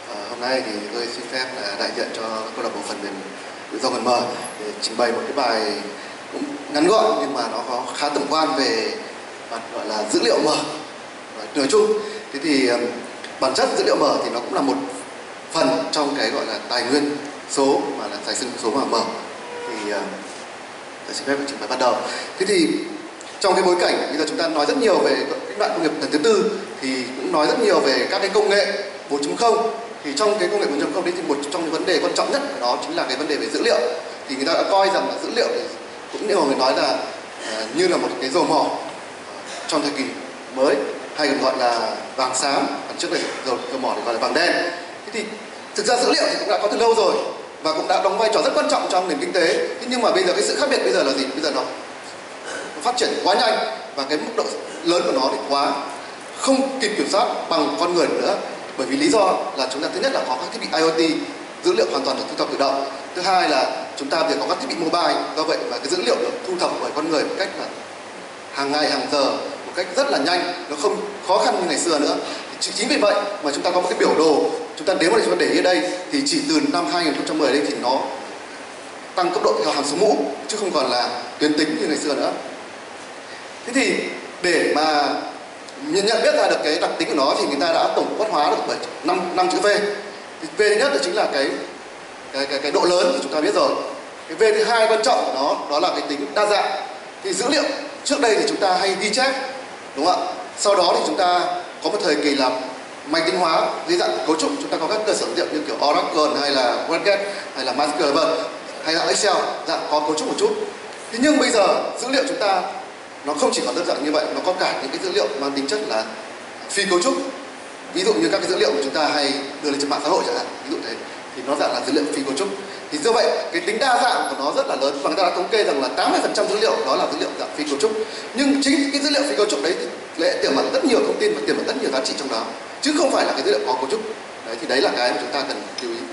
Hôm nay thì tôi xin phép là đại diện cho câu lạc bộ phần mềm tự do phần mềm để trình bày một cái bài cũng ngắn gọn nhưng mà nó có khá tổng quan về mặt gọi là dữ liệu mở nói chung. Thế thì bản chất dữ liệu mở thì nó cũng là một phần trong cái gọi là tài nguyên số mà là tài nguyên số mà mở. Thì tôi xin phép trình bày bắt đầu. Thế thì trong cái bối cảnh bây giờ chúng ta nói rất nhiều về cách mạng công nghiệp lần thứ tư thì cũng nói rất nhiều về các cái công nghệ 4.0. Thì trong cái công nghệ 4.0 đấy thì một trong những vấn đề quan trọng nhất của nó chính là cái vấn đề về dữ liệu. Thì người ta đã coi rằng là dữ liệu thì cũng nhiều người nói là như là một cái dầu mỏ trong thời kỳ mới, hay còn gọi là vàng xám, còn trước đây dầu mỏ thì gọi là vàng đen. Thế thì thực ra dữ liệu thì cũng đã có từ lâu rồi và cũng đã đóng vai trò rất quan trọng trong nền kinh tế. Thế nhưng mà bây giờ cái sự khác biệt bây giờ là gì? Bây giờ nó phát triển quá nhanh và cái mức độ lớn của nó thì quá không kịp kiểm soát bằng con người nữa. Bởi vì lý do là chúng ta thứ nhất là có các thiết bị IoT, dữ liệu hoàn toàn được thu thập tự động. Thứ hai là chúng ta có các thiết bị mobile, do vậy mà cái dữ liệu được thu thập bởi con người một cách là hàng ngày, hàng giờ, một cách rất là nhanh, nó không khó khăn như ngày xưa nữa. Chính vì vậy mà chúng ta có một cái biểu đồ, chúng ta nếu mà chúng ta để ở đây thì chỉ từ năm 2010 đây thì nó tăng cấp độ theo hàm số mũ chứ không còn là tuyến tính như ngày xưa nữa. Thế thì để mà nhận biết ra được cái đặc tính của nó thì người ta đã tổng quát hóa được bởi năm chữ V. Thì V thứ nhất đó chính là cái độ lớn thì chúng ta biết rồi. Cái V thứ hai quan trọng của nó đó là cái tính đa dạng. Thì dữ liệu trước đây thì chúng ta hay ghi chép, đúng không ạ? Sau đó thì chúng ta có một thời kỳ làm máy tính hóa dưới dạng cấu trúc, chúng ta có các cơ sở dữ liệu như kiểu Oracle hay là WordPress hay là MySQL hay là Excel dạng có cấu trúc một chút. Thế nhưng bây giờ dữ liệu chúng ta nó không chỉ còn đơn giản như vậy, nó có cả những cái dữ liệu mang tính chất là phi cấu trúc. Ví dụ như các cái dữ liệu mà chúng ta hay đưa lên trên mạng xã hội chẳng hạn, ví dụ thế, thì nó dạng là dữ liệu phi cấu trúc. Thì do vậy cái tính đa dạng của nó rất là lớn và người ta đã thống kê rằng là 80% dữ liệu đó là dữ liệu dạng phi cấu trúc. Nhưng chính cái dữ liệu phi cấu trúc đấy thì lại tiềm ẩn rất nhiều thông tin và tiềm ẩn rất nhiều giá trị trong đó, chứ không phải là cái dữ liệu có cấu trúc. Đấy thì đấy là cái mà chúng ta cần lưu ý.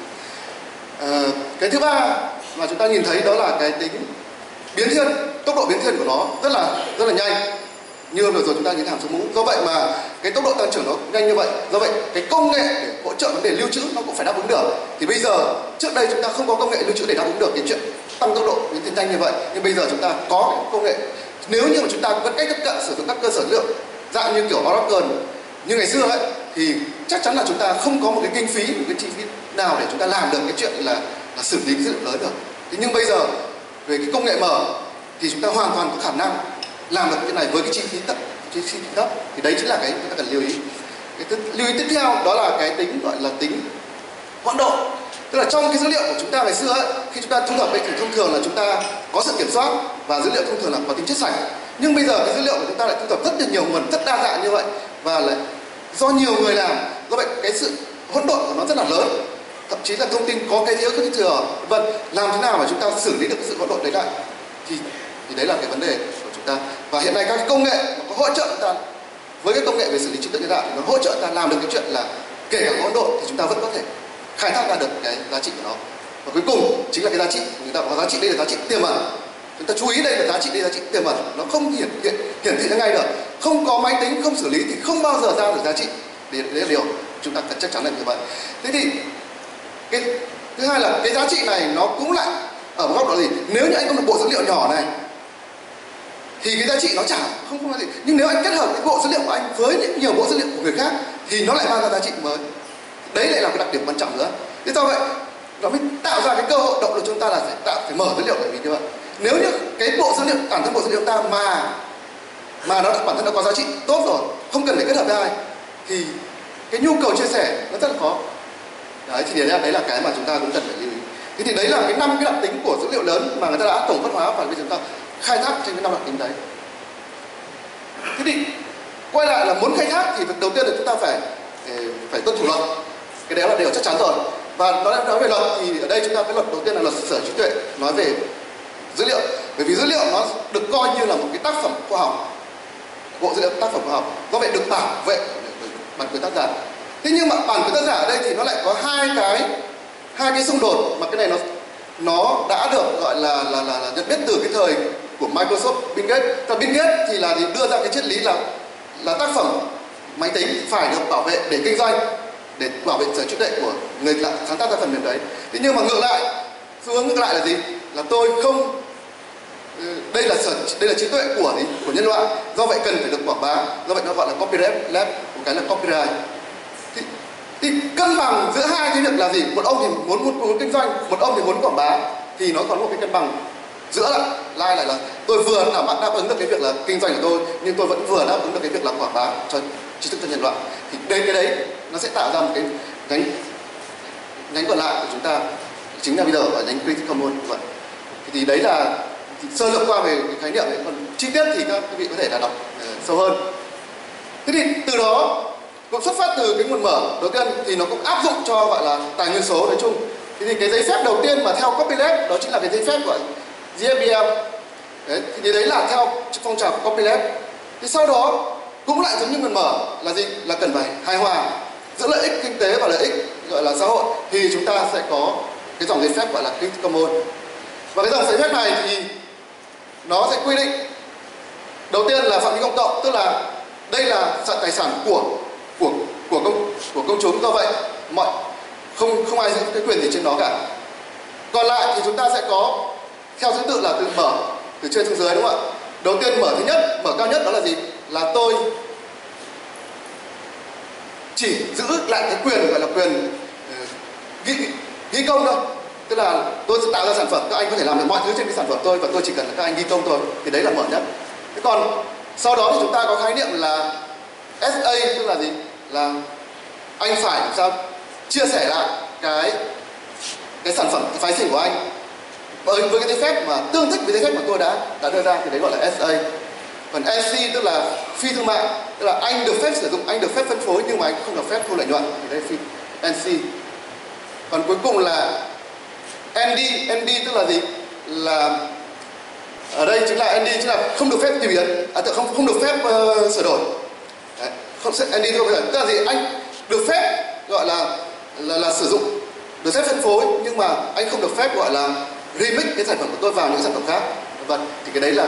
Cái thứ ba mà chúng ta nhìn thấy đó là cái tính biến thiên, tốc độ biến thiên của nó rất là nhanh. Như vừa rồi chúng ta nhìn hàm số mũ. Do vậy mà cái tốc độ tăng trưởng nó nhanh như vậy. Do vậy cái công nghệ để hỗ trợ vấn đề lưu trữ nó cũng phải đáp ứng được. Thì bây giờ trước đây chúng ta không có công nghệ lưu trữ để đáp ứng được cái chuyện tăng tốc độ biến thiên nhanh như vậy. Nhưng bây giờ chúng ta có cái công nghệ. Nếu như mà chúng ta có cách tiếp cận sử dụng các cơ sở dữ liệu dạng như kiểu Oracle như ngày xưa ấy, thì chắc chắn là chúng ta không có một cái kinh phí, một cái chi phí nào để chúng ta làm được cái chuyện là xử lý dữ liệu lớn được. Thế nhưng bây giờ về cái công nghệ mở thì chúng ta hoàn toàn có khả năng làm được cái này với cái chi phí thấp. Thì đấy chính là cái chúng ta cần lưu ý. Cái lưu ý tiếp theo đó là cái tính gọi là tính hỗn độn. Tức là trong cái dữ liệu của chúng ta ngày xưa ấy, khi chúng ta thu thập ấy, thì thông thường là chúng ta có sự kiểm soát và dữ liệu thông thường là có tính chất sạch. Nhưng bây giờ cái dữ liệu của chúng ta lại thu thập rất là nhiều nguồn, rất đa dạng như vậy và lại do nhiều người làm, do vậy cái sự hỗn độn của nó rất là lớn. Thậm chí là thông tin có cái thiếu, cái thừa, vân. Làm thế nào mà chúng ta xử lý được cái sự hỗn độn đấy lại? Thì đấy là cái vấn đề của chúng ta. Và hiện nay các cái công nghệ nó có hỗ trợ chúng ta với cái công nghệ về xử lý trí tuệ nhân tạo, nó hỗ trợ chúng ta làm được cái chuyện là kể cả hỗn độn thì chúng ta vẫn có thể khai thác ra được cái giá trị của nó. Và cuối cùng chính là cái giá trị, người ta có giá trị đây là giá trị tiềm ẩn. Chúng ta chú ý đây là giá trị, đây là giá trị tiềm ẩn, nó không hiển thị ra ngay được. Không có máy tính, không xử lý thì không bao giờ ra được giá trị. Đấy là điều chúng ta cần chắc chắn là như vậy. Thế thì cái thứ hai là cái giá trị này nó cũng lại ở một góc độ gì? Nếu như anh có một bộ dữ liệu nhỏ này thì cái giá trị nó chả không là gì. Nhưng nếu anh kết hợp cái bộ dữ liệu của anh với những nhiều bộ dữ liệu của người khác thì nó lại mang ra giá trị mới. Đấy lại là cái đặc điểm quan trọng nữa. Thế do vậy nó mới tạo ra cái cơ hội động lực chúng ta là phải mở dữ liệu, bởi vì như vậy nếu như cái bộ dữ liệu bản thân bộ dữ liệu ta mà nó bản thân nó có giá trị tốt rồi, không cần phải kết hợp với ai thì cái nhu cầu chia sẻ nó rất là khó. Đấy thì đấy là cái mà chúng ta cũng cần phải lưu ý. Thế thì đấy là cái 5 cái đặc tính của dữ liệu lớn mà người ta đã tổng quát hóa và bây giờ chúng ta khai thác trên cái 5 đặc tính đấy. Thế thì quay lại là muốn khai thác thì việc đầu tiên là chúng ta phải tuân thủ luật. Cái đấy là điều chắc chắn rồi. Và nói về luật thì ở đây chúng ta cái luật đầu tiên là luật sở hữu trí tuệ, nói về dữ liệu. Bởi vì dữ liệu nó được coi như là một cái tác phẩm khoa học, bộ dữ liệu tác phẩm khoa học, do vậy được bảo vệ bản quyền tác giả. Thế nhưng mà bản quyền tác giả ở đây thì nó lại có hai cái xung đột mà cái này nó đã được gọi là nhận biết từ cái thời của Microsoft, Bill Gates. Và Bill Gates thì là đưa ra cái triết lý là tác phẩm máy tính phải được bảo vệ để kinh doanh. để bảo vệ sở trí tuệ của người sáng tác ra phần mềm đấy. Thế nhưng mà ngược lại, xu hướng ngược lại là gì? Là tôi không, đây là trí tuệ của nhân loại, do vậy cần phải được quảng bá, do vậy nó gọi là copyleft, một cái là copyright. Thì cân bằng giữa hai cái việc là gì? Một ông thì muốn kinh doanh, một ông thì muốn quảng bá, thì nó có một cái cân bằng giữa lại là tôi vừa đáp ứng được cái việc là kinh doanh của tôi, nhưng tôi vẫn vừa đáp ứng được cái việc là quảng bá cho trí thức cho nhân loại. Thì cái đấy nó sẽ tạo ra một cái nhánh còn lại của chúng ta, chính là bây giờ ở nhánh Creative Commons vậy. Thì đấy là sơ lược qua về cái khái niệm ấy, còn chi tiết thì các quý vị có thể là đọc sâu hơn. Thế thì từ đó cũng xuất phát từ cái nguồn mở đầu tiên thì nó cũng áp dụng cho gọi là tài nguyên số nói chung. Thì cái giấy phép đầu tiên mà theo copyleft đó chính là cái giấy phép của GFDM. Đấy, thì đấy là theo phong trào copyleft. Thì sau đó cũng lại giống như nguồn mở là gì? Là cần phải hài hòa giữa lợi ích kinh tế và lợi ích gọi là xã hội, thì chúng ta sẽ có cái dòng giấy phép gọi là Creative Commons. Và cái dòng giấy phép này thì nó sẽ quy định đầu tiên là phạm vi công cộng, tức là đây là tài sản của công chúng, do vậy không ai giữ cái quyền gì trên nó cả. Còn lại thì chúng ta sẽ có theo thứ tự là từ mở từ trên xuống dưới, đúng không ạ? Đầu tiên mở thứ nhất, mở cao nhất đó là gì? Là tôi chỉ giữ lại cái quyền gọi là quyền ghi công thôi. Tức là tôi sẽ tạo ra sản phẩm, các anh có thể làm được mọi thứ trên cái sản phẩm tôi, và tôi chỉ cần là các anh ghi công thôi. Thì đấy là mở nhất. Thế còn sau đó thì chúng ta có khái niệm là SA, tức là gì? Là anh phải làm sao chia sẻ lại cái sản phẩm, cái phái sinh của anh với cái giấy phép mà tương thích với giấy phép mà tôi đã đưa ra, thì đấy gọi là SA. Còn NC tức là phi thương mại, tức là anh được phép sử dụng, anh được phép phân phối, nhưng mà anh không được phép thu lợi nhuận, thì đấy là NC. Còn cuối cùng là ND tức là gì? Là ở đây chính là ND chính là không được phép tùy biến, không được phép sửa đổi. Đấy, ND tức là gì? Anh được phép gọi là sử dụng, được phép phân phối, nhưng mà anh không được phép gọi là remix cái sản phẩm của tôi vào những sản phẩm khác. Vâng, thì cái đấy là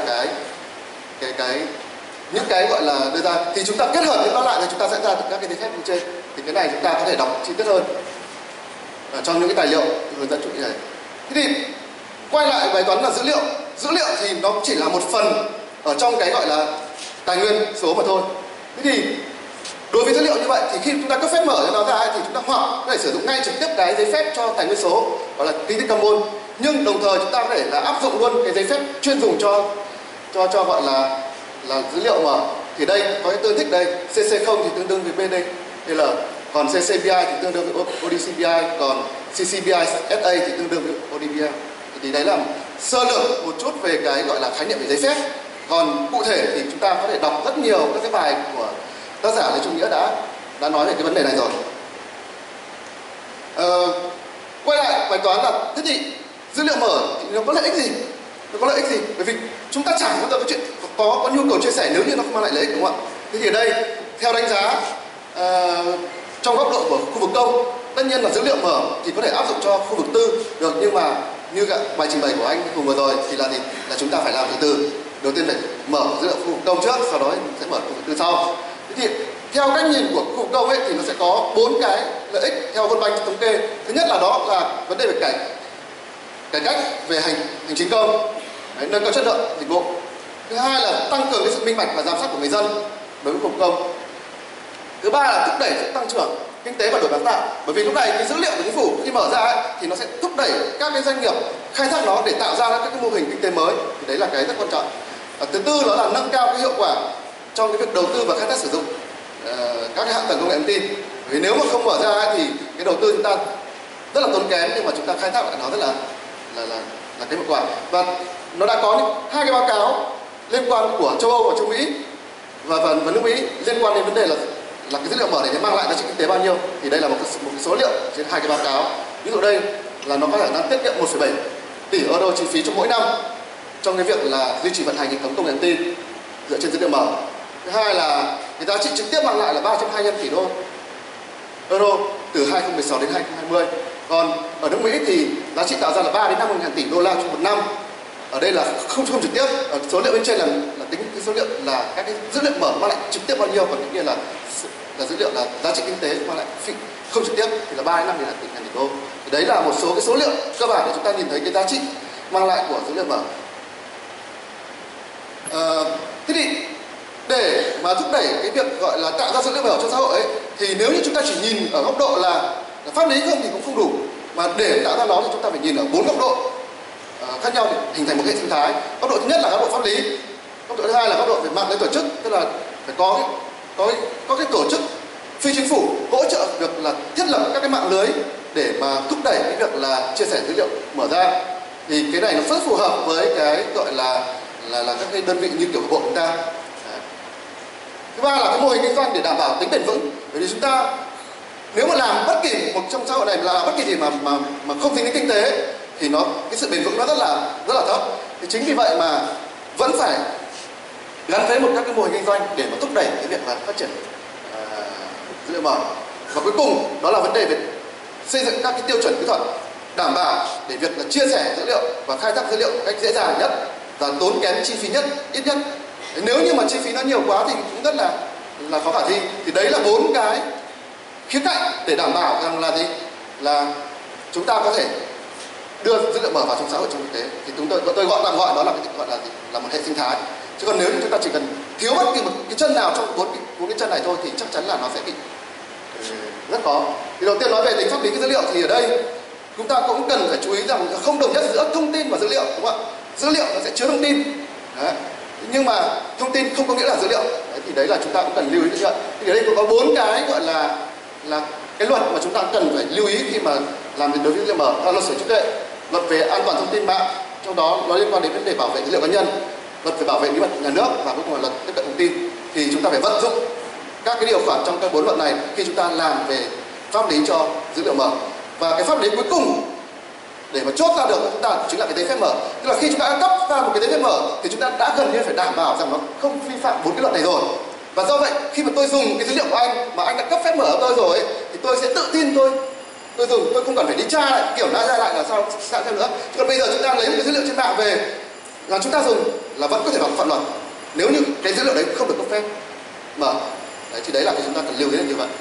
những cái gọi là đưa ra, thì chúng ta kết hợp những nó lại thì chúng ta sẽ ra được các cái giấy phép như trên. Thì cái này chúng ta có thể đọc chi tiết hơn trong những cái tài liệu hướng dẫn chủ nghĩa này. Thế thì quay lại bài toán là dữ liệu thì nó chỉ là một phần ở trong cái gọi là tài nguyên số mà thôi. Thế thì đối với dữ liệu như vậy thì khi chúng ta cấp phép mở cho nó ra thì chúng ta hoặc có thể sử dụng ngay trực tiếp cái giấy phép cho tài nguyên số gọi là Creative Commons, nhưng đồng thời chúng ta có thể là áp dụng luôn cái giấy phép chuyên dùng cho gọi là dữ liệu mở. Thì đây có cái tương thích đây, CC0 thì tương đương với BDL, còn CCBI thì tương đương với ODCBI, còn CCBI SA thì tương đương với ODBI. Thì đấy là sơ lược một chút về cái gọi là khái niệm về giấy phép. Còn cụ thể thì chúng ta có thể đọc rất nhiều các cái bài của tác giả Lê Trung Nghĩa đã nói về cái vấn đề này rồi. Quay lại bài toán là thế thì dữ liệu mở thì nó có lợi ích gì? Nó có lợi ích gì? Bởi vì chúng ta chẳng có chuyện có nhu cầu chia sẻ nếu như nó không mang lại lợi ích, đúng không ạ? Thế thì ở đây theo đánh giá trong góc độ của khu vực công, tất nhiên là dữ liệu mở thì có thể áp dụng cho khu vực tư được, nhưng mà như bài trình bày của anh Hùng vừa rồi thì là gì? Là chúng ta phải làm từ từ. Đầu tiên phải mở dữ liệu khu vực công trước, sau đó sẽ mở khu vực tư sau. Thế thì theo cách nhìn của khu vực công ấy thì nó sẽ có 4 cái lợi ích theo World Bank thống kê. Thứ nhất là đó là vấn đề về cải cách về hành chính công, nâng cao chất lượng dịch vụ. Thứ hai là tăng cường cái sự minh bạch và giám sát của người dân đối với khu vực công. Thứ ba là thúc đẩy sự tăng trưởng kinh tế và đổi mới sáng tạo, bởi vì lúc này cái dữ liệu của chính phủ khi mở ra ấy, thì nó sẽ thúc đẩy các cái doanh nghiệp khai thác nó để tạo ra các cái mô hình kinh tế mới. Thì đấy là cái rất quan trọng. Thứ tư đó là nâng cao cái hiệu quả trong cái việc đầu tư và khai thác sử dụng các cái hạ tầng công nghệ thông tin. Vì nếu mà không mở ra ấy, thì cái đầu tư chúng ta rất là tốn kém, nhưng mà chúng ta khai thác lại nó rất là cái hiệu quả. Và nó đã có hai cái báo cáo liên quan của châu Âu và châu Mỹ và nước Mỹ liên quan đến vấn đề là cái dữ liệu mở này mang lại giá trị kinh tế bao nhiêu. Thì đây là một cái số liệu trên hai cái báo cáo. Ví dụ đây là nó có khả năng tiết kiệm 1,7 tỷ euro chi phí trong mỗi năm trong cái việc là duy trì vận hành hệ thống công nghệ thông tin dựa trên dữ liệu mở. Thứ hai là cái giá trị trực tiếp mang lại là 325 tỷ euro từ 2016 đến 2020. Còn ở nước Mỹ thì giá trị tạo ra là 3 đến 50 ngàn tỷ đô la trong một năm. Ở đây là không trực tiếp. Ở số liệu bên trên là tính cái số liệu là các cái dữ liệu mở mang lại trực tiếp bao nhiêu, còn những kia là dữ liệu là giá trị kinh tế mang lại không trực tiếp thì là 3 đến 5 ngàn tỷ đô. Thì đấy là một số cái số liệu cơ bản để chúng ta nhìn thấy cái giá trị mang lại của dữ liệu mở. Thế thì để mà thúc đẩy cái việc gọi là tạo ra dữ liệu mở trong xã hội ấy, thì nếu như chúng ta chỉ nhìn ở góc độ là pháp lý không thì cũng không đủ, mà để tạo ra nó thì chúng ta phải nhìn ở 4 góc độ khác nhau để hình thành một hệ sinh thái. Góc độ thứ nhất là góc độ pháp lý, góc độ thứ hai là góc độ về mạng lưới tổ chức, tức là phải có cái tổ chức phi chính phủ hỗ trợ việc là thiết lập các cái mạng lưới để mà thúc đẩy cái việc là chia sẻ dữ liệu mở ra. Thì cái này nó rất phù hợp với cái gọi là các cái đơn vị như kiểu bộ chúng ta. Thứ ba là cái mô hình kinh doanh để đảm bảo tính bền vững. Bởi vì chúng ta nếu mà làm bất kỳ một trong xã hội này là bất kỳ gì mà không tính đến kinh tế thì cái sự bền vững nó rất là thấp. Thì chính vì vậy mà vẫn phải gắn với một các cái mô hình kinh doanh để mà thúc đẩy cái việc là phát triển dữ liệu mở. Và cuối cùng đó là vấn đề về xây dựng các cái tiêu chuẩn kỹ thuật đảm bảo để việc là chia sẻ dữ liệu và khai thác dữ liệu một cách dễ dàng nhất và tốn kém chi phí nhất, ít nhất. Nếu như mà chi phí nó nhiều quá thì cũng rất là khó khả thi. Thì đấy là 4 cái khía cạnh để đảm bảo rằng là là chúng ta có thể đưa dữ liệu mở vào trong xã hội, trong thực tế. Thì tôi gọi đó là là một hệ sinh thái. Chứ còn nếu như chúng ta chỉ cần thiếu bất kỳ một cái chân nào trong bốn cái chân này thôi thì chắc chắn là nó sẽ bị rất khó. Thì đầu tiên nói về tính pháp lý cái dữ liệu thì ở đây chúng ta cũng cần phải chú ý rằng không đồng nhất giữa thông tin và dữ liệu, đúng không ạ? Dữ liệu nó sẽ chứa thông tin. Đấy. Nhưng mà thông tin không có nghĩa là dữ liệu. Đấy, thì đấy là chúng ta cũng cần lưu ý như vậy. Thì ở đây cũng có 4 cái gọi là cái luật mà chúng ta cần phải lưu ý khi mà làm đối với dữ liệu mở. Đó là luật sở hữu trí tuệ, luật về an toàn thông tin mạng, trong đó nó liên quan đến vấn đề bảo vệ dữ liệu cá nhân, luật về bảo vệ bí mật nhà nước và cuối cùng là luật tiếp cận thông tin. Thì chúng ta phải vận dụng các cái điều khoản trong các 4 luật này khi chúng ta làm về pháp lý cho dữ liệu mở. Và cái pháp lý cuối cùng để mà chốt ra được chúng ta chính là cái giấy phép mở. Tức là khi chúng ta đã cấp ra một cái giấy phép mở thì chúng ta đã gần như phải đảm bảo rằng nó không vi phạm 4 cái luật này rồi. Và do vậy khi mà tôi dùng cái dữ liệu của anh mà anh đã cấp phép mở cho tôi rồi ấy, thì tôi sẽ tự tin tôi dùng, tôi không cần phải đi tra lại kiểu tra lại là sao thêm nữa. Chứ còn bây giờ chúng ta lấy một cái dữ liệu trên mạng về là chúng ta dùng là vẫn có thể phạm luật nếu như cái dữ liệu đấy không được cấp phép mở. Đấy, thì đấy là cái chúng ta cần lưu ý là như vậy.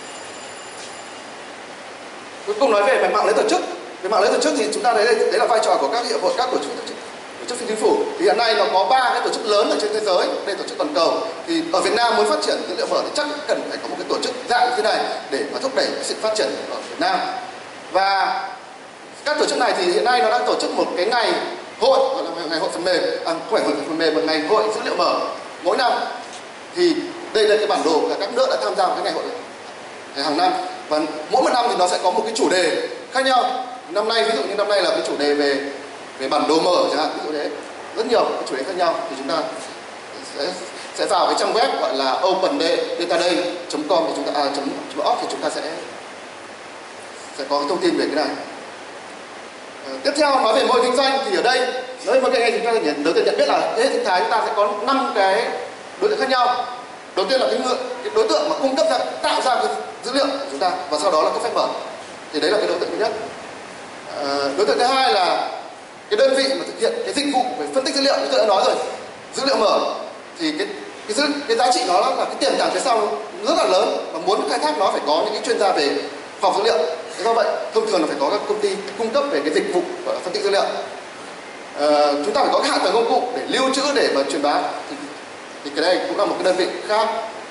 Cuối cùng nói về mạng lưới tổ chức. Về mạng lưới tổ chức thì chúng ta thấy đấy là vai trò của các hiệp hội, các tổ chức phi chính phủ. Thì hiện nay nó có 3 cái tổ chức lớn ở trên thế giới, đây tổ chức toàn cầu. Thì ở Việt Nam muốn phát triển dữ liệu mở thì chắc cần phải có một cái tổ chức dạng như thế này để mà thúc đẩy sự phát triển ở Việt Nam. Và các tổ chức này thì hiện nay nó đang tổ chức một cái ngày hội, gọi là ngày hội phần mềm, không phải hội phần mềm, một ngày hội dữ liệu mở mỗi năm. Thì đây là cái bản đồ là các nước đã tham gia vào cái ngày hội này hàng năm. Và mỗi một năm thì nó sẽ có một cái chủ đề khác nhau. Năm nay ví dụ như năm nay là cái chủ đề về bản đồ mở chẳng hạn, ví dụ thế, rất nhiều cái chủ đề khác nhau. Thì chúng ta sẽ vào cái trang web gọi là opendataday.com thì chúng ta .org thì chúng ta sẽ có thông tin về cái này. Tiếp theo nói về mô hình kinh doanh thì ở đây nói về mô hình kinh doanh chúng ta đầu tiên nhận biết là hệ sinh thái chúng ta sẽ có 5 cái đối tượng khác nhau. Đầu tiên là cái đối tượng mà cung cấp ra, tạo ra cái dữ liệu của chúng ta và sau đó là cấp phép mở. Thì đấy là cái đối tượng thứ nhất. Đối tượng thứ hai là cái đơn vị mà thực hiện cái dịch vụ về phân tích dữ liệu, như tôi đã nói rồi. Dữ liệu mở thì cái giá trị nó là cái tiềm tàng phía sau rất là lớn, và muốn khai thác nó phải có những cái chuyên gia về khoa học dữ liệu. Do vậy thông thường là phải có các công ty cung cấp về cái dịch vụ gọi là phân tích dữ liệu. Chúng ta phải có cái hạ tầng công cụ để lưu trữ, để mà truyền bá. Thì cái đây cũng là một cái đơn vị khác.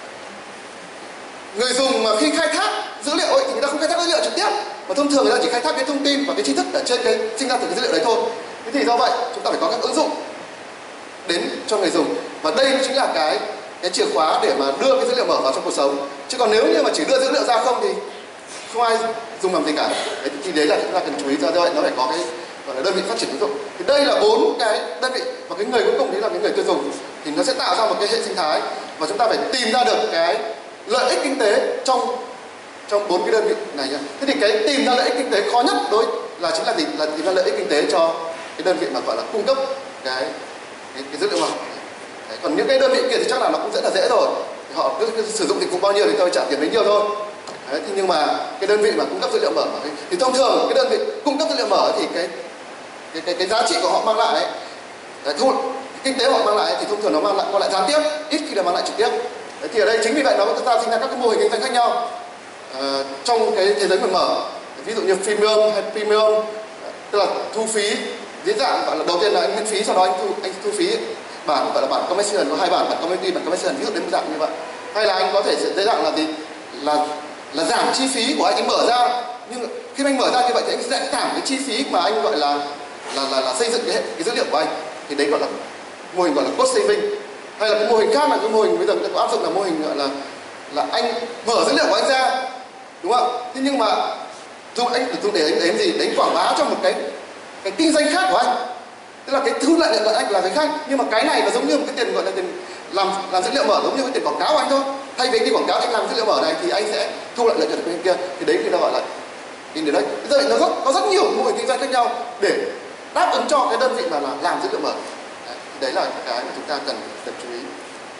Người dùng mà khi khai thác dữ liệu ấy, thì người ta không khai thác dữ liệu trực tiếp, mà thông thường người ta chỉ khai thác cái thông tin và cái tri thức ở trên cái sinh ra từ cái dữ liệu đấy thôi. Thế thì do vậy chúng ta phải có các ứng dụng đến cho người dùng, và đây chính là cái chìa khóa để mà đưa cái dữ liệu mở vào trong cuộc sống. Chứ còn nếu như mà chỉ đưa dữ liệu ra không thì không ai dùng làm gì cả. Đấy, thì đấy là chúng ta cần chú ý ra. Do vậy nó phải có cái gọi là đơn vị phát triển ứng dụng. Thì đây là 4 cái đơn vị, và cái người cuối cùng đấy là cái người tiêu dùng. Thì nó sẽ tạo ra một cái hệ sinh thái, và chúng ta phải tìm ra được cái lợi ích kinh tế trong 4 cái đơn vị này nhá. Thế thì cái tìm ra lợi ích kinh tế khó nhất là chính là gì? Là tìm ra lợi ích kinh tế cho cái đơn vị mà gọi là cung cấp cái dữ liệu mở. Còn những cái đơn vị kia thì chắc là nó cũng rất là dễ rồi. Họ cứ sử dụng dịch vụ bao nhiêu thì tôi trả tiền bấy nhiêu thôi. Đấy, nhưng mà cái đơn vị mà cung cấp dữ liệu mở thì thông thường cái đơn vị cung cấp dữ liệu mở thì cái giá trị của họ mang lại ấy, cái kinh tế họ mang lại thì thông thường nó mang lại gián tiếp, ít khi là mang lại trực tiếp. Đấy, thì ở đây chính vì vậy nó ta sinh ra các cái mô hình kinh doanh khác nhau. trong cái thế giới nguồn mở, ví dụ như freemium hay premium, tức là thu phí dưới dạng gọi là đầu tiên là anh miễn phí, sau đó anh thu phí bản gọi là bản commercial, có 2 bản community, bản commercial, ví dụ đến dạng như vậy. Hay là anh có thể dưới dạng là gì, là giảm chi phí của anh mở ra, nhưng khi anh mở ra như vậy thì anh sẽ giảm cái chi phí mà anh gọi là xây dựng cái dữ liệu của anh, thì đấy gọi là mô hình gọi là cost saving. Hay là cái mô hình khác là cái mô hình bây giờ người ta có áp dụng là mô hình gọi là anh mở dữ liệu của anh ra, đúng không? Thế nhưng mà dùng anh dùng để anh gì, để anh quảng bá cho một cái kinh doanh khác của anh, tức là cái thu lợi nhuận anh là cái khác, nhưng mà cái này nó giống như một cái tiền gọi là tiền làm dữ liệu mở, giống như cái tiền quảng cáo của anh thôi. Thay vì đi quảng cáo anh làm dữ liệu mở này thì anh sẽ thu lợi nhuận bên kia, thì đấy người ta gọi là in đến đấy. Bây giờ nó có rất nhiều mô hình kinh doanh khác nhau để đáp ứng cho cái đơn vị mà là làm dữ liệu mở. Đấy là cái mà chúng ta cần chú ý.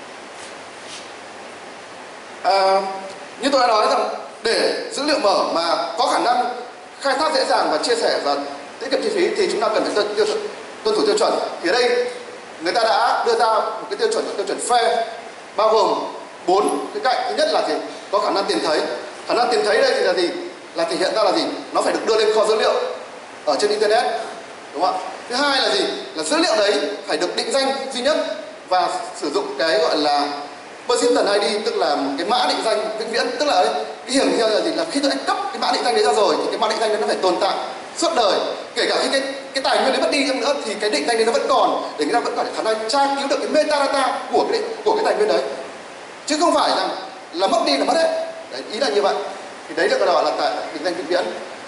Như tôi đã nói rằng để dữ liệu mở mà có khả năng khai thác dễ dàng và chia sẻ và tiết kiệm chi phí thì chúng ta cần phải tuân thủ tiêu chuẩn. Thì ở đây người ta đã đưa ra một cái tiêu chuẩn FAIR bao gồm 4 cái cạnh. Thứ nhất là gì? Có khả năng tìm thấy. Khả năng tìm thấy đây thì là gì? Là thể hiện ra là gì? Nó phải được đưa lên kho dữ liệu ở trên internet, đúng không ạ? Thứ hai là gì? Là dữ liệu đấy phải được định danh duy nhất và sử dụng cái gọi là persistent ID, tức là một cái mã định danh vĩnh viễn. Tức là cái hiểu như là gì? Là khi tôi cấp cái mã định danh đấy ra rồi thì cái mã định danh đấy nó phải tồn tại suốt đời, kể cả khi cái tài nguyên đấy mất đi chăng nữa thì cái định danh đấy nó vẫn còn, để người ta vẫn có khả năng tra cứu được cái metadata của cái tài nguyên đấy, chứ không phải rằng là mất đi là mất hết. Đấy, ý là như vậy. Thì đấy được gọi là tại định danh vĩnh viễn.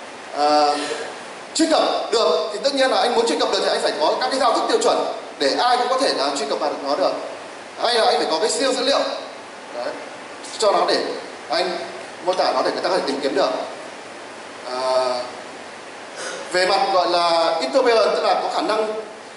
Truy cập được thì tất nhiên là anh muốn truy cập được thì anh phải có các cái giao thức tiêu chuẩn để ai cũng có thể là truy cập vào được nó được. Hay là anh phải có cái siêu dữ liệu đấy, cho nó để anh mô tả nó để người ta có thể tìm kiếm được. Về mặt gọi là interoperable, tức là có khả năng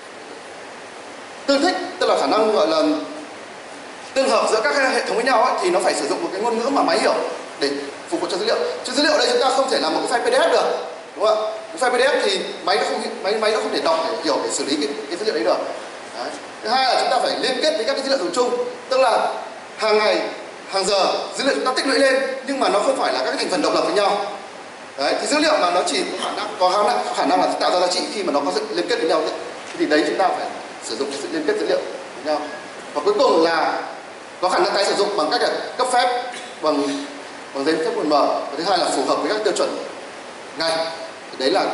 tương thích, tức là khả năng gọi là tương hợp giữa các hệ thống với nhau ấy, thì nó phải sử dụng một cái ngôn ngữ mà máy hiểu để phục vụ cho dữ liệu. Chứ dữ liệu ở đây chúng ta không thể làm một cái file PDF được, đúng không ạ? Cái file PDF thì máy nó không thể đọc để hiểu, để xử lý cái dữ liệu đấy được. Đấy. Thứ hai là chúng ta phải liên kết với các cái dữ liệu dùng chung, tức là hàng ngày, hàng giờ dữ liệu chúng ta tích lũy lên, nhưng mà nó không phải là các cái thành phần độc lập với nhau. Đấy, thì dữ liệu mà nó chỉ có khả năng là tạo ra giá trị khi mà nó có sự liên kết với nhau. Thì đấy chúng ta phải sử dụng sự liên kết dữ liệu với nhau. Và cuối cùng là có khả năng tái sử dụng bằng cách là cấp phép bằng giấy phép nguồn mở. Và thứ hai là phù hợp với các tiêu chuẩn ngành. Đấy là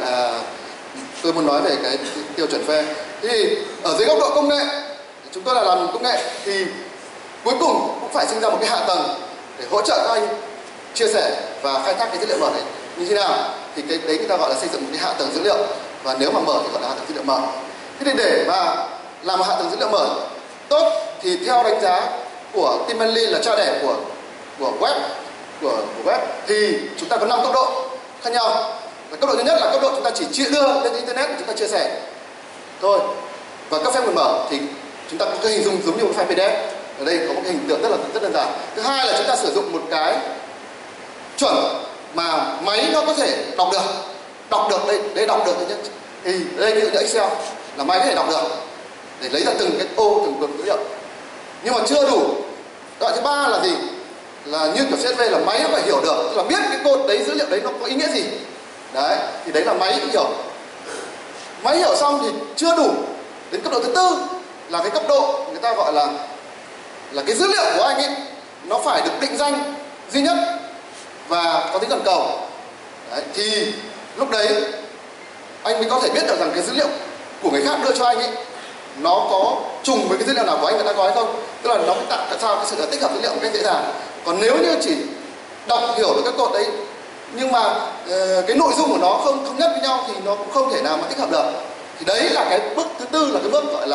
tôi muốn nói về cái tiêu chuẩn FAIR. Thì ở dưới góc độ công nghệ, chúng tôi là làm công nghệ thì cuối cùng cũng phải sinh ra một cái hạ tầng để hỗ trợ các anh chia sẻ và khai thác cái dữ liệu mở này như thế nào. Thì cái đấy người ta gọi là xây dựng một cái hạ tầng dữ liệu, và nếu mà mở thì gọi là hạ tầng dữ liệu mở. Thế thì để mà làm một hạ tầng dữ liệu mở tốt thì theo đánh giá của Tim Bennelly là cha đẻ của web thì chúng ta có 5 cấp độ khác nhau. Và cấp độ thứ nhất là cấp độ chúng ta chỉ đưa lên internet và chúng ta chia sẻ thôi. Và cấp phép nguồn mở thì chúng ta có cái hình dung giống như một file PDF. Ở đây có một cái hình tượng rất đơn giản. Thứ hai là chúng ta sử dụng một cái chuẩn mà máy nó có thể đọc được đây đọc được nhé. Thì đây ví dụ như Excel là máy có thể đọc được để lấy ra từng cái ô, từng cột dữ liệu, nhưng mà chưa đủ. Đoạn thứ ba là gì? Là như kiểu CSV là máy nó phải hiểu được, tức là biết cái cột đấy, dữ liệu đấy nó có ý nghĩa gì. Đấy, thì đấy là máy hiểu. Máy hiểu xong thì chưa đủ. Đến cấp độ thứ tư là cái cấp độ người ta gọi là cái dữ liệu của anh ấy nó phải được định danh duy nhất và có tính toàn cầu. Đấy, thì lúc đấy anh mới có thể biết được rằng cái dữ liệu của người khác đưa cho anh ấy nó có trùng với cái dữ liệu nào của anh người ta có hay không, tức là nó tạo sao cái sự tích hợp dữ liệu một cách dễ dàng. Còn nếu như chỉ đọc hiểu được các cột đấy nhưng mà cái nội dung của nó không thống nhất với nhau thì nó cũng không thể nào mà tích hợp được. Thì đấy là cái bước thứ tư, là cái bước gọi là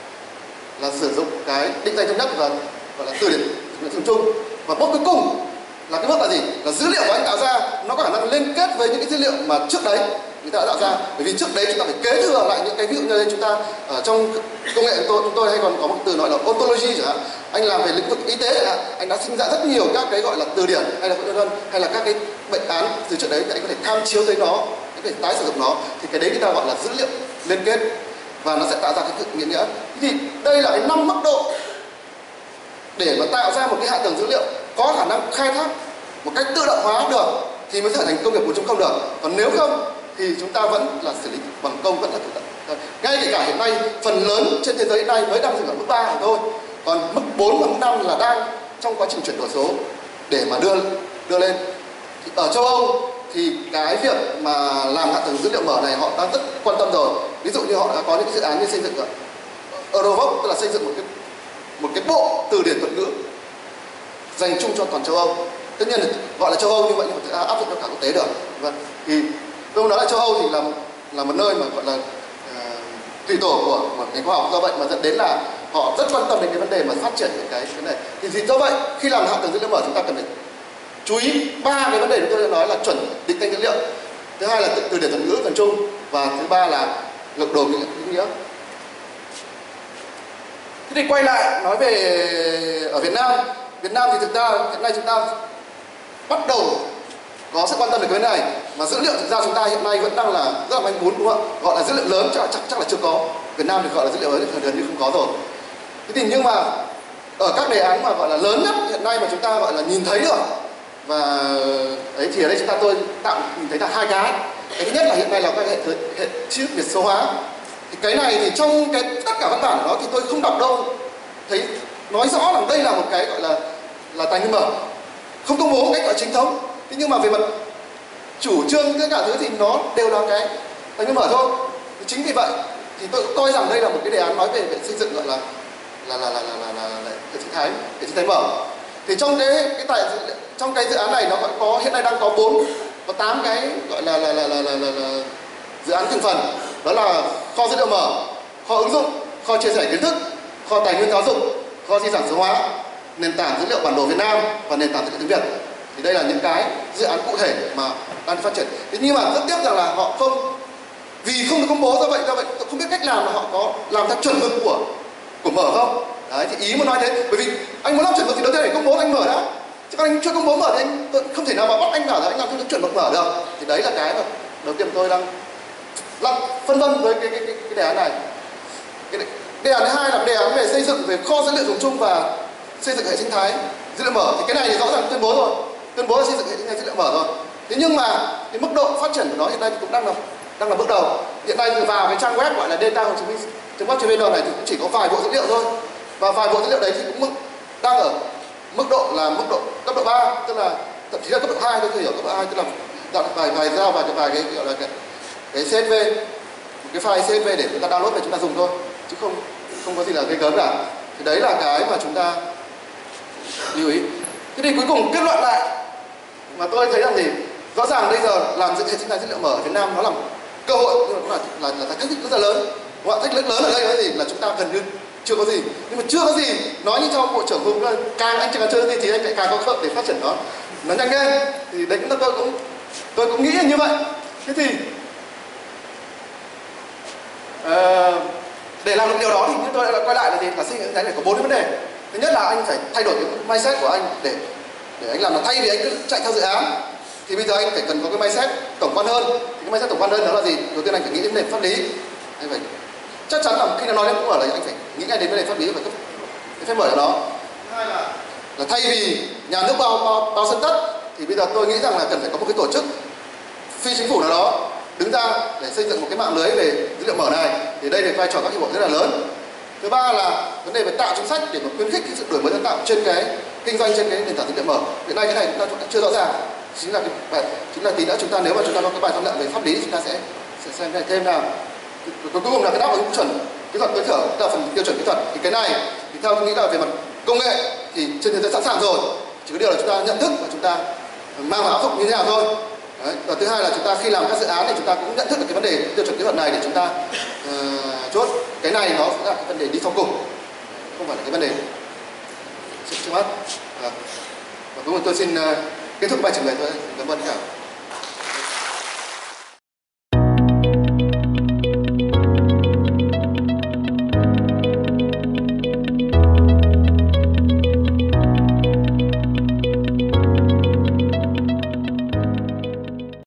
sử dụng cái định danh thống nhất và gọi là từ điển dùng chung. Và bước cuối cùng là cái bước là gì? Là dữ liệu của anh tạo ra nó có khả năng liên kết với những cái dữ liệu mà trước đấy người ta đã tạo ra. Bởi vì trước đấy chúng ta phải kế thừa lại những cái, ví dụ như chúng ta ở trong công nghệ chúng tôi hay còn có một từ gọi là ontology chẳng hạn. Anh làm về lĩnh vực y tế chẳng hạn, anh đã sinh ra rất nhiều các cái gọi là từ điển hay là các cái bệnh án từ trước đấy, thì anh có thể tham chiếu tới nó, anh có thể tái sử dụng nó. Thì cái đấy người ta gọi là dữ liệu liên kết và nó sẽ tạo ra cái thực nghĩa nghĩa. Thì đây là cái 5 mức độ để mà tạo ra một cái hạ tầng dữ liệu có khả năng khai thác một cách tự động hóa được thì mới trở thành công nghiệp 4.0 được. Còn nếu không thì chúng ta vẫn là xử lý bằng công, vẫn là tự động. Ngay kể cả hiện nay phần lớn trên thế giới hiện nay mới đang dừng ở mức 3 thôi, còn mức 4 và mức 5 là đang trong quá trình chuyển đổi số để mà đưa lên. Thì ở châu Âu thì cái việc mà làm hạ tầng dữ liệu mở này họ đang rất quan tâm rồi. Ví dụ như họ đã có những dự án như xây dựng Eurovoc, tức là xây dựng một cái bộ từ điển thuật ngữ dành chung cho toàn châu Âu. Tất nhiên là gọi là châu Âu như vậy nhưng mà áp dụng cho cả quốc tế được. Vâng. Thì tôi nói là châu Âu thì là một nơi mà gọi là thủy tổ của ngành khoa học, do vậy mà dẫn đến là họ rất quan tâm đến cái vấn đề mà phát triển cái này. Thì do vậy khi làm hạ tầng dữ liệu mở chúng ta cần phải chú ý 3 cái vấn đề tôi đã nói là chuẩn định danh dữ liệu, thứ hai là từ điển thuật ngữ phần chung, và thứ ba là lược đồ nghĩa. Thế thì quay lại nói về ở Việt Nam thì thực ra hiện nay chúng ta bắt đầu có sự quan tâm về cái vấn đề này, mà dữ liệu thực ra chúng ta hiện nay vẫn đang là rất là manh mún, đúng không ạ? Gọi là dữ liệu lớn chắc là chưa có. Việt Nam thì gọi là dữ liệu lớn thì gần như không có rồi. Thế thì nhưng mà ở các đề án mà gọi là lớn nhất hiện nay mà chúng ta gọi là nhìn thấy được, và ấy thì ở đây tôi tạm nhìn thấy là 2 cái. Cái thứ nhất là hiện nay là các hệ chip biệt số hóa. Thì cái này thì trong tất cả văn bản của nó thì tôi không đọc đâu thấy nói rõ là đây là một cái gọi là tài nguyên mở, không công bố một cách gọi chính thống. Thế nhưng mà về mặt chủ trương tất cả thứ thì nó đều là cái tài nguyên mở thôi. Thì chính vì vậy thì tôi coi rằng đây là một cái đề án nói về xây dựng gọi là hệ sinh thái mở. Thì trong cái dự án này nó vẫn có hiện nay đang có 8 cái gọi là dự án thành phần. Đó là kho dữ liệu mở, kho ứng dụng, kho chia sẻ kiến thức, kho tài nguyên giáo dục, kho di sản số hóa, nền tảng dữ liệu bản đồ Việt Nam và nền tảng dữ liệu tiếng Việt. Thì đây là những cái dự án cụ thể mà đang phát triển. Thế nhưng mà rất tiếc rằng là họ không được công bố, do vậy tôi không biết cách làm là họ có làm theo chuẩn mực của mở không. Đấy, thì ý muốn nói thế, bởi vì anh muốn làm chuẩn mực thì đầu tiên phải công bố anh mở đã, chứ còn anh chưa công bố mở thì tôi không thể nào mà bắt anh bảo là anh làm theo chuẩn mực mở được. Thì đấy là cái mà đầu tiên tôi đang phân vân với cái đề án này. Đề án thứ hai là đề án về xây dựng về kho dữ liệu dùng chung và xây dựng hệ sinh thái dữ liệu mở. Thì cái này thì rõ ràng tuyên bố là xây dựng hệ sinh thái dữ liệu mở rồi. Thế nhưng mà cái mức độ phát triển của nó hiện nay thì cũng đang là bước đầu. Hiện nay thì vào cái trang web gọi là data.gov.vn này thì cũng chỉ có vài bộ dữ liệu thôi, và vài bộ dữ liệu đấy thì cũng đang ở mức độ cấp độ 3, tức là thậm chí là cấp độ 2, tôi hiểu cấp độ 2 tức là vài giao và vài cái gọi là cái CSV, một cái file CSV để chúng ta download về chúng ta dùng thôi, chứ không có gì là gây gớm cả. Thì đấy là cái mà chúng ta lưu ý. Thế thì cuối cùng kết luận lại mà tôi thấy rằng gì, rõ ràng bây giờ làm dựng hệ sinh thái dữ liệu mở ở Việt Nam nó là cơ hội, nhưng mà cũng là thách thức rất là lớn. Thách thức lớn ở đây là gì, là chúng ta gần như chưa có gì, nhưng mà chưa có gì nói như cho bộ trưởng Hùng là càng anh càng chơi gì thì anh lại càng có cơ để phát triển nó nhanh lên. Thì đấy cũng tôi cũng nghĩ là như vậy. Thế thì để làm được điều đó thì như tôi đã quay lại là gì, là xây dựng cái này có 4 cái vấn đề. Thứ nhất là anh phải thay đổi cái mindset của anh để anh làm là thay vì anh cứ chạy theo dự án thì bây giờ anh phải cần có cái mindset tổng quan hơn. Thì cái mindset tổng quan hơn đó là gì? Đầu tiên anh phải nghĩ đến vấn đề pháp lý. Anh phải chắc chắn là khi nào nói đến cũng ở là anh phải nghĩ ngay đến vấn đề pháp lý và cấp cái phép mở cho nó. Thứ hai là thay vì nhà nước bao sân tất thì bây giờ tôi nghĩ rằng là cần phải có một cái tổ chức phi chính phủ nào đó đứng ra để xây dựng một cái mạng lưới về dữ liệu mở này. Thì đây là vai trò các hiệp hội rất là lớn. Thứ ba là vấn đề về tạo chính sách để mà khuyến khích cái sự đổi mới sáng tạo trên cái kinh doanh trên cái nền tảng dữ liệu mở. Hiện nay cái này chúng ta chưa rõ ràng. Chính là tí nữa nếu mà chúng ta có cái bài tham luận về pháp lý chúng ta sẽ xem thêm nào. Cuối cùng là cái đáp ứng chuẩn kỹ thuật tối thiểu, là phần tiêu chuẩn kỹ thuật. Thì cái này thì theo tôi nghĩ là về mặt công nghệ thì trên thế giới sẵn sàng rồi, chỉ có điều là chúng ta nhận thức và chúng ta mang vào áp dụng như thế nào thôi. Đấy. Và thứ hai là chúng ta khi làm các dự án thì chúng ta cũng nhận thức được cái vấn đề tiêu chuẩn kỹ thuật này để chúng ta chốt. Cái này nó sẽ là cái vấn đề đi sau cùng, không phải là cái vấn đề trước mắt. Và cuối cùng tôi xin kết thúc bài trình bày thôi. Cảm ơn tất cả.